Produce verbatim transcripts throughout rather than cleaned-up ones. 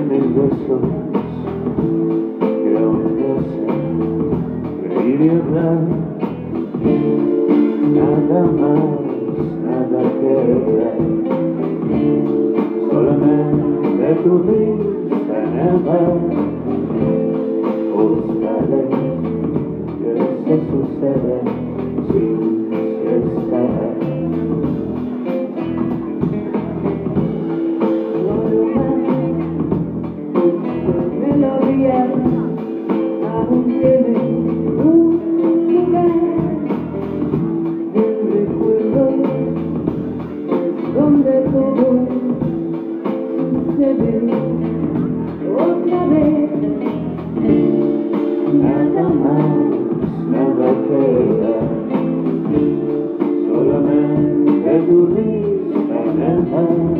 mil besos que aún no sé reír y hablar. Nada más, nada que ver, solamente tu risa en el bar. Buscaré que se sucede sin cesar. Aún tiene un lugar, el recuerdo es donde todo sucede otra vez. Nada más, nada que dar, solamente tu risa en el mar.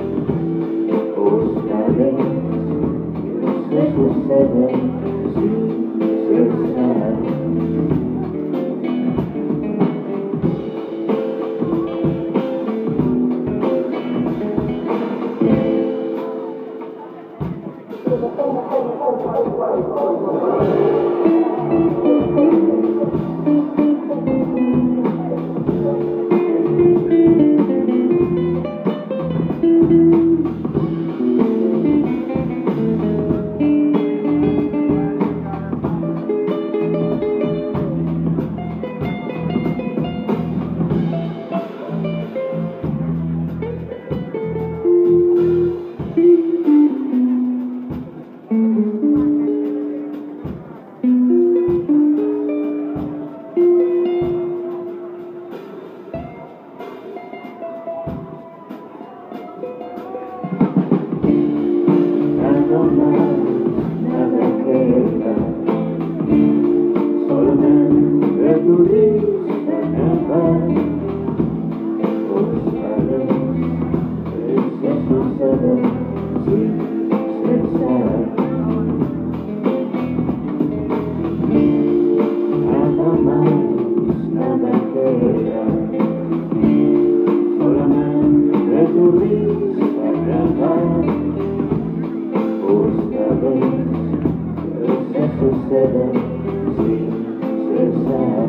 Buscaré que se sucede sin cesar. Nada más, nada que dar, solamente tu risa en el bar. Buscaré que se sucede sin cesar. Nada más, nada que dar, solamente tu risa en el bar. Buscaré que se sucede sin cesar.